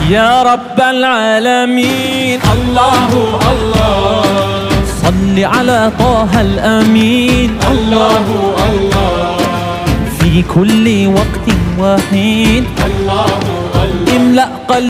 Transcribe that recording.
يا رب العالمين. الله الله صل على طه الأمين. الله الله في كل وقت وحين الله الله املأ قلبي